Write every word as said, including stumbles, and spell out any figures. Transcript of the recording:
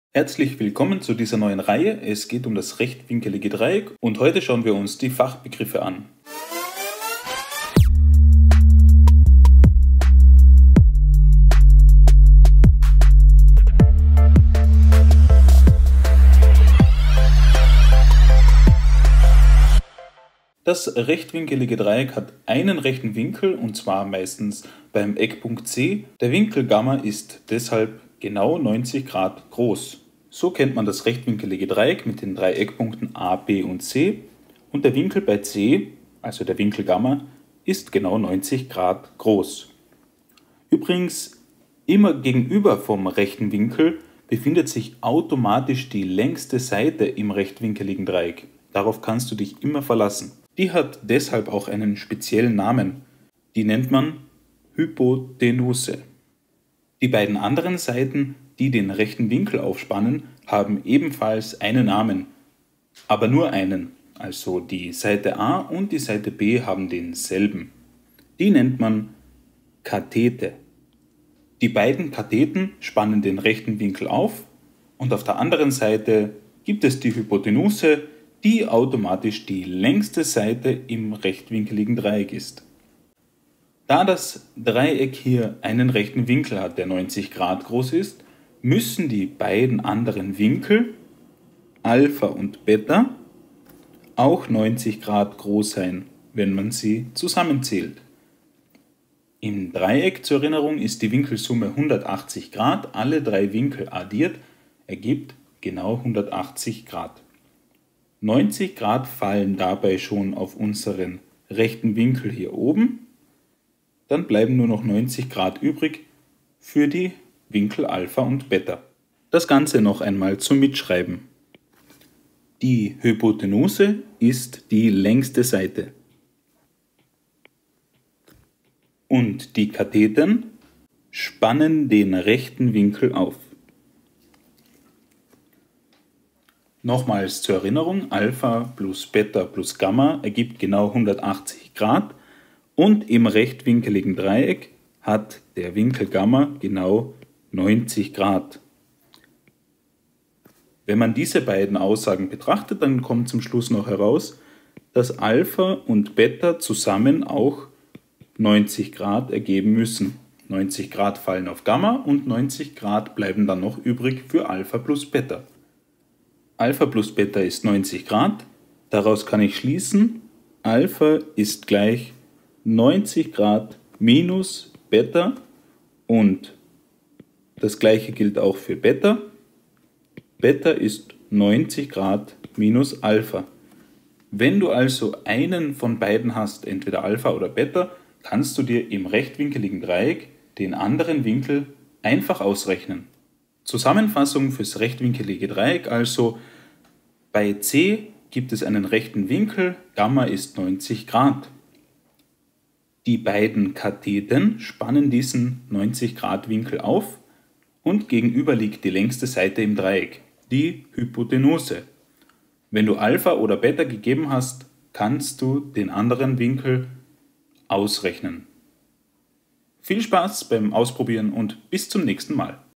Herzlich willkommen zu dieser neuen Reihe. Es geht um das rechtwinkelige Dreieck und heute schauen wir uns die Fachbegriffe an. Das rechtwinkelige Dreieck hat einen rechten Winkel und zwar meistens beim Eckpunkt C. Der Winkel Gamma ist deshalb genau neunzig Grad groß. So kennt man das rechtwinkelige Dreieck mit den drei Eckpunkten A, B und C und der Winkel bei C, also der Winkel Gamma, ist genau neunzig Grad groß. Übrigens, immer gegenüber vom rechten Winkel befindet sich automatisch die längste Seite im rechtwinkeligen Dreieck. Darauf kannst du dich immer verlassen. Die hat deshalb auch einen speziellen Namen. Die nennt man Hypotenuse. Die beiden anderen Seiten, die den rechten Winkel aufspannen, haben ebenfalls einen Namen, aber nur einen. Also die Seite A und die Seite B haben denselben. Die nennt man Kathete. Die beiden Katheten spannen den rechten Winkel auf und auf der anderen Seite gibt es die Hypotenuse, die automatisch die längste Seite im rechtwinkeligen Dreieck ist. Da das Dreieck hier einen rechten Winkel hat, der neunzig Grad groß ist, müssen die beiden anderen Winkel, Alpha und Beta, auch neunzig Grad groß sein, wenn man sie zusammenzählt. Im Dreieck zur Erinnerung ist die Winkelsumme hundertachtzig Grad, alle drei Winkel addiert ergibt genau hundertachtzig Grad. neunzig Grad fallen dabei schon auf unseren rechten Winkel hier oben. Dann bleiben nur noch neunzig Grad übrig für die Winkel Alpha und Beta. Das Ganze noch einmal zum Mitschreiben. Die Hypotenuse ist die längste Seite. Und die Katheten spannen den rechten Winkel auf. Nochmals zur Erinnerung, Alpha plus Beta plus Gamma ergibt genau hundertachtzig Grad und im rechtwinkeligen Dreieck hat der Winkel Gamma genau neunzig Grad. Wenn man diese beiden Aussagen betrachtet, dann kommt zum Schluss noch heraus, dass Alpha und Beta zusammen auch neunzig Grad ergeben müssen. neunzig Grad fallen auf Gamma und neunzig Grad bleiben dann noch übrig für Alpha plus Beta. Alpha plus Beta ist neunzig Grad, daraus kann ich schließen, Alpha ist gleich neunzig Grad minus Beta und das gleiche gilt auch für Beta. Beta ist neunzig Grad minus Alpha. Wenn du also einen von beiden hast, entweder Alpha oder Beta, kannst du dir im rechtwinkeligen Dreieck den anderen Winkel einfach ausrechnen. Zusammenfassung fürs rechtwinkelige Dreieck also: Bei C gibt es einen rechten Winkel, Gamma ist neunzig Grad. Die beiden Katheten spannen diesen neunzig Grad Winkel auf und gegenüber liegt die längste Seite im Dreieck, die Hypotenuse. Wenn du Alpha oder Beta gegeben hast, kannst du den anderen Winkel ausrechnen. Viel Spaß beim Ausprobieren und bis zum nächsten Mal.